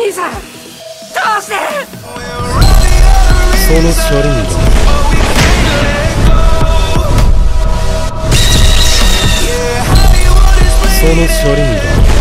兄さん、どうして。 そのチャレンジ、そのチャレンジ